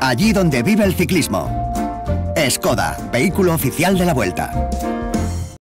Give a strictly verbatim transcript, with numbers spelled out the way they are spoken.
allí donde vive el ciclismo. Skoda, vehículo oficial de la Vuelta.